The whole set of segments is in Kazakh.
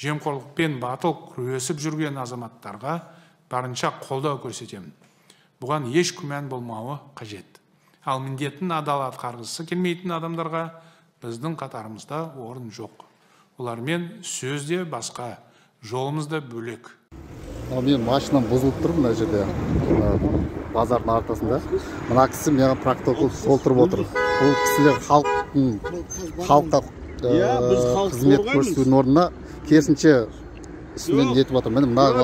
жемқорлықпен батыл күресіп жүрген азаматтарға барынша қолдау көрсетемін. Бұған еш күмән болмауы қажет. Ал міндетін адал атқарғысы келмейтін адамдарға біздің қатарымызда орын жоқ. Олармен сөзде басқа, жолымызда бөлек. Мен машинам бұзылып тұр мына жерде, базардың ортасында. Мына кісі маған протокол толтырып отыр. Ол кісілер халыққа қызмет көрсетудің орнына керісінше үстінен нетіп отыр. Міне мына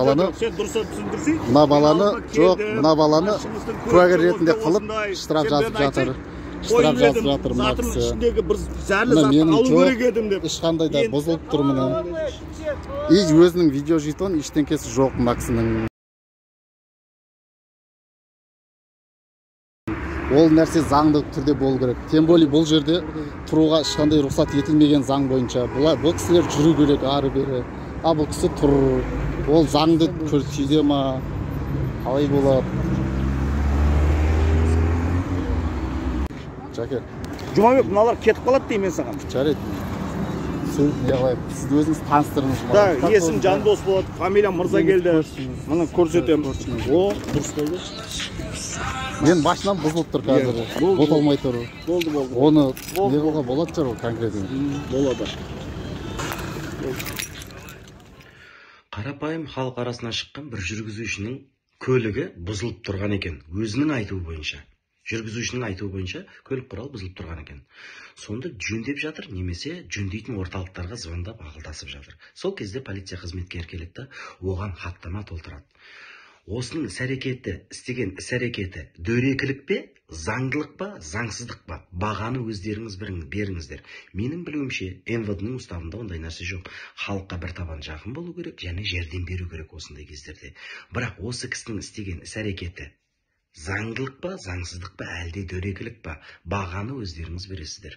баланы куәгер ретінде қылып штраф жазып жатыр. Мына кісі. Менің жоқ, ешқандай да бұзылып тұр мына. Өзінің видео жетуін ештеңкесі жоқ мына кісінің. Ол нәрсе заңды түрде болу керек. Тем более бұл жерде тұруға ешқандай рұқсат етілмеген заң бойынша. Бұл кісілер жүру керек ары бері. Бұл кісі тұр. Ол заңды көрсете ма? Қалай болады? Жаке. Жұмабек, мыналар кетіп қалады деймін саған. Жарайды. Сіз өзіңіз таныстырыңыз. Да, есім Жандос болады, фамилия Мырза келді. Мұны көрсетем. О, дұрыс болды. Мен машинам бұзылып тұр қазір. Оталмай тұр. Болды. Оны не қылға болады шығар ол конкретно? Болады. Қарапайым халық арасына шыққан бір жүргізушінің көлігі бұзылып тұрған екен. Өзінің айтуы бойынша. Жүргізушінің айтуы бойынша көлік құралы бұзылып тұрған екен. Сонда жөндеп жатыр, немесе жөндейтін орталықтарға звондап ақылдасып жатыр. Сол кезде полиция қызметкері келеді, оған хаттама толтырады. Осының істеген іс-әрекеті дөрекілік пе, заңдылық па, заңсыздық па? Бағаны өздеріңіз беріңіздер. Менің білуімше, МВД-ның уставында ондай нәрсе жоқ. Халыққа бір табан жақын болу керек, және жәрдем беру керек осындай кездерде. Бірақ осы кісінің істеген іс-әрекеті заңдылық па, заңсыздық па, әлде дөрекілік па? Бағаны өздеріңіз бересіздер.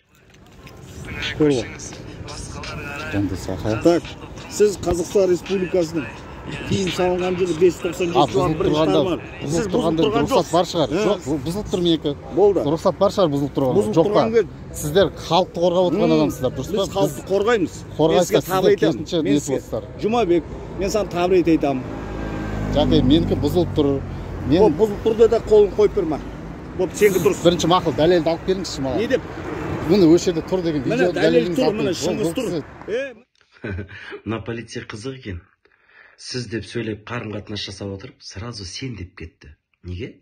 Так, сіз Қазақстан Республикасының кейін салынған жылы 595 жылы бірінші тармақ. Сіз бұзылып тұрған жоқ. Рұқсат бар шығар. Жоқ, бұзылып тұр менікі. Болды. Рұқсат бар шығар бұзылып тұрған. Жоқ па? Сіздер халықты қорғап отырған адамсыздар, дұрыс па? Біз халықты қорғаймыз. Қорғайсыздар, сіздер керісінше нетіп отырсыздар. Жұмабек, мен саған табрет айтамын. Жаке, менікі бұзылып тұр. Бұзылып тұрды да қолын қойып берма. Сенікі дұрыс. Бірінші мақұл, дәлелді алып келіңізші маған. Не деп? Мұны өші жерде тұр деген видео дәлеліңіз алып келіңіз. Шыңғыс тұр. Мына полиция қызық екен. Сіз деп сөйлеп қарым-қатынас жасап отырып, сразу сен деп кетті. Неге?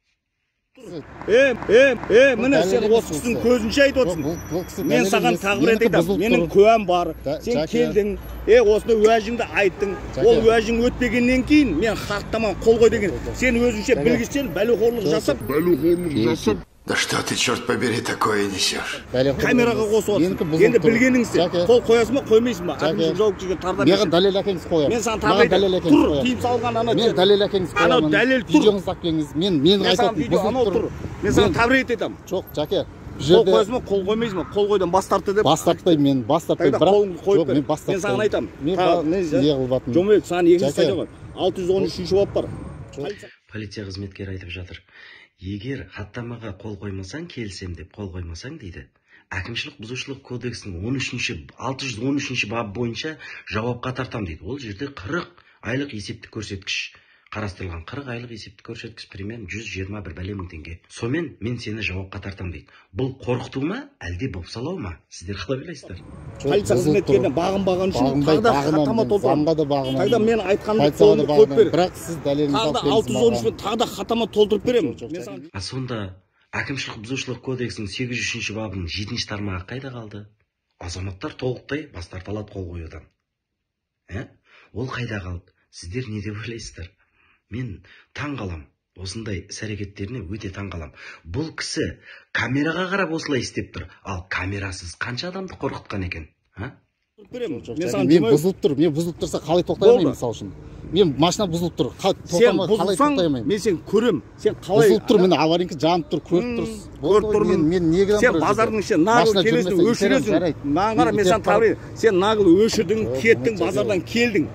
Міне сен осы кісінің көзінше айтып отырсың. Мен саған табрет айтамын. Менің куәм бар. Сен келдің. Осыны уәжіңді айттың. Ол уәжің өтпегеннен кейін мен хаттамаға қол қой деген. Сен өзінше білгіштен бәлеқорлық жасап. Да что ты, черт побери, такое несешь? Камераға қосып отырсың. Енді білгеніңізде қол қоясың ба, қоймайсың ба? Әкімшілік жауапкершілікке тарта берсін. Маған дәлел әкеңіз қоямын. Мен саған табрет айтамын. Тұр, тиым салған ана. Мен дәлел әкеңіз қоямын. Анау дәлел тұр. Видеоңызды алып келіңіз. Мен айтатын бұзылып тұр. Мен саған табрет айтамын. Жоқ, Жаке. Қол қоясың ба, қол қоймайсың ба? Қол қойдан бас тартты деп. Бас тартпаймын, мен бас тартпаймын. Жоқ, мен бас тартпаймын. Мен саған айтамын. Не қылып жатырмын? Жомек, саған екінші статья бар. 613-ші бап бар. Полиция қызметкері айтып жатыр. Егер хаттамаға қол қоймасаң, келсем деп қол қоймасаң дейді. Әкімшілік бұзушылық кодексінің 613-ші бабы бойынша жауапқа тартам дейді. Ол жерде 40 айлық есептік көрсеткіш қарастырылған. 40 айлық есептік көрсеткіш примерно 121 бәле мың теңге. Сомен мен сені жауапқа тартам дейді. Бұл қорқыту ма, әлде бопсалау ма? Сіздер қалай ойлайсыздар? Полиция қызметкеріне бағынбаған үшін тағы да хаттама толтырам. Тағы да мен айтқанымды қолымды қойып бер. Бірақ сіз дәлеліңізді алып келіңіз. Тағы да 613-пен тағы да хаттама толтырып беремін. Сонда әкімшілік бұзушылық кодексінің 803-ші бабының 7-ші тармағы қайда қалды? Азаматтар толықтай бас тарталады қол қоюдан. Ол қайда қалды? Сіздер не деп ойлайсыздар? Мен таң қалам. Осындай іс-әрекеттеріне өте таң қалам. Бұл кісі камераға қарап осылай істеп тұр. Ал камерасыз қанша адамды қорқытқан екен? Мен бұзылып тұрса қалай тоқтай алмаймын, мысал үшін. Мен машина бұзылып тұр. Сен бұзылсаң, мен сен көрем. Сен қалай бұзылып тұр, мен аварийка жанып тұр, көріп тұрсыз. Көріп тұрмын. Сен базардың ішіне нағыл келесің, өшіресің. Маған қара, мен сен табырайын. Сен нағыл өшірдің, кеттің, базардан келдің.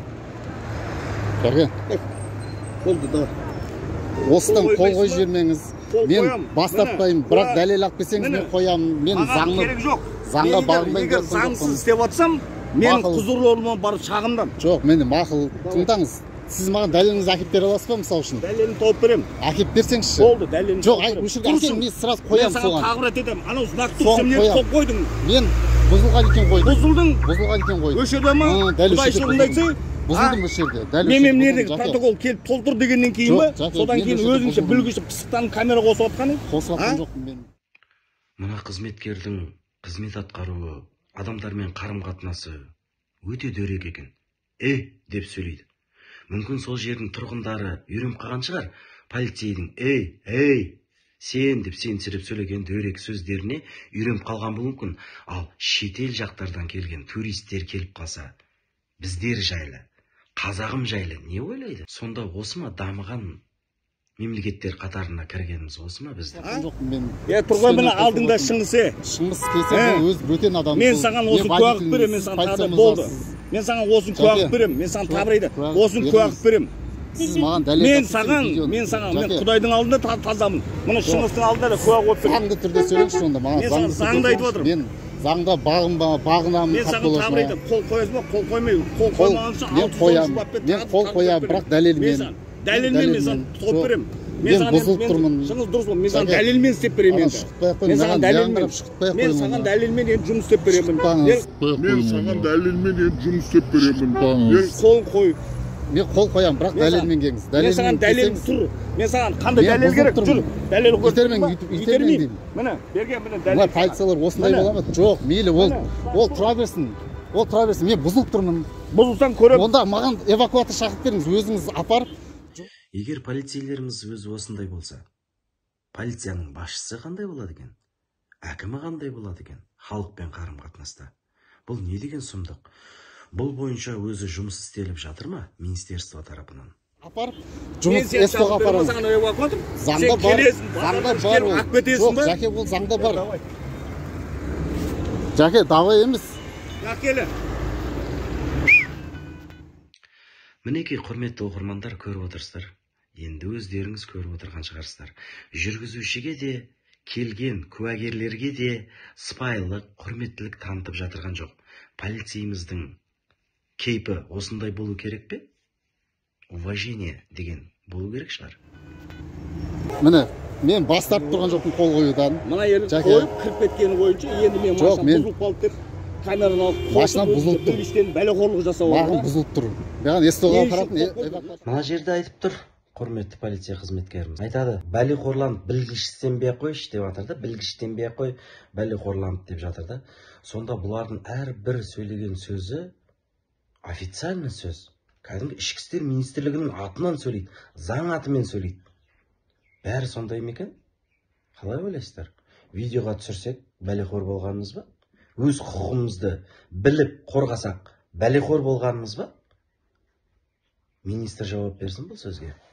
Болды, да. Осыдан қол қой жібермеңіз. Мен бас тартпаймын, бірақ дәлел алып келсеңіз мен қоямын. Мен заңға бағынбаймын. Егер заңсыз істеп жатсам, Мен құзырлы орган барып шағымдан. Жоқ, мені мақұл тыңдаңыз. Сіз маған дәлеліңізді әкеп бере аласыз ба, мысалы үшін? Дәлелін тауып берем. Әкеп берсеңізші. Болды, дәлелін. Жоқ, өшірге әкел, мен сразу қоям соған. Мен саған тағырат етем. Анау знак тұр, сен не қол қойдың? Мен бұзылған екен қойдым. Бұзылдың? Бұзылған екен қойдым. Өшірді ма? Құдайшылығында айтса? Бұзылдым өшірді. Мен мердегі протокол келіп толтыр дегеннен кейін ба? Содан кейін өзіңше бүлгіші пысықтан камера қосып атқаны? Қосып атқан жоқпын мен. Мына қызметкердің қызмет атқаруы, адамдармен қарым-қатынасы өте дөрекі екен. Деп сөйлейді. Мүмкін сол жердің тұрғындары үйреніп қалған шығар. Полицейдің сен деп сенсіріп сөйлеген дөрекі сөздеріне үйреніп қалған болуы мүмкін. Ал шетел жақтардан келген туристер келіп қалса, біздер жайлы, қазағым жайлы не ойлайды? Сонда осы ма дамыған мемлекеттер қатарына кіргеніміз осы ма біздің? Тұрғай мына алдыңда Шыңғыс. Шыңғыс келсе өз бөтен адам. Мен саған осы куәлік берем, мен саған тағда болды. Мен саған осын куәлік берем, мен саған табырайды. Осын куәлік берем. Сіз маған дәлел. Мен Құдайдың алдында тазамын. Мұны Шыңғыстың алдында да куә қойып берем. Заңды түрде сөйлеңізші онда маған. Мен саған заңды айтып отырмын. Мен заңда бағынамын. Мен саған табырайды. Қол қоясыз ба? Қол қоймай. Қол қоймағанша мен қол қоямын, бірақ дәлелмен. Дәлелмен мен саған тауып берем. Мен бұзылып тұрмын. Шыңғыс дұрыс ба? Мен саған дәлелмен істеп беремін енді. Мен саған дәлелмен жұмыс істеп беремін. Қол қой. Мен қол қоямын, бірақ дәлелмен келіңіз. Мен саған дәлел тұр. Мен саған қандай дәлел керек? Жүр. Дәлел қой. Итермеймін. Міне, берген міне дәлел. Мына полициялар осындай бола ма? Жоқ, мейлі ол тұра берсін. Ол тұра берсін. Мен бұзылып тұрмын. Бұзылсаң көрем. Онда маған эвакуатор шақырып беріңіз, өзіңіз апарып. Егер полицейлеріміз өзі осындай болса, полицияның басшысы қандай болады екен? Әкімі қандай болады екен? Халықпен қарым-қатынаста. Бұл не деген сұмдық? Бұл бойынша өзі жұмыс істеліп жатыр ма министерство тарапынан? Апарып, жұмыс эстоға апарамыз. Заңда бар ол. Жоқ, Жәке, ол заңда бар. Жәке, давай емес. Әкелі. Мінекей құрметті оқырмандар, көріп отырсыздар. Енді өздеріңіз көріп отырған шығарсыздар. Жүргізушіге де, келген куәгерлерге де сыпайылық, құрметтілік танытып жатырған жоқ. Полицейіміздің кейпі осындай болу керек пе? Уважение деген болу керек шығар. Міне, мен бас тартып тұрған жоқпын қол қоюдан. Мына елін қойып, кіріп кеткені бойынша, енді мен машина бұзылып қалып деп, камераны алып, машина бұзылып тұр. Бәлеқорлық жасау. Маған бұзылып тұр. Маған эстоға апаратын. Мына жерде айтып тұр, құрметті полиция қызметкеріміз. Айтады, бәлеқорланып білгіштенбей-ақ қойшы деп жатыр да, білгіштенбей-ақ қой, бәлеқорланып деп жатыр да. Сонда бұлардың әрбір сөйлеген сөзі официальный сөз. Кәдімгі ішкі істер министрлігінің атынан сөйлейді, заң атымен сөйлейді. Бәрі сондай ма екен? Қалай ойлайсыздар? Видеоға түсірсек, бәлеқор болғанымыз ба? Өз құқығымызды біліп қорғасақ, бәлеқор болғанымыз ба? Министр жауап берсін бұл сөзге.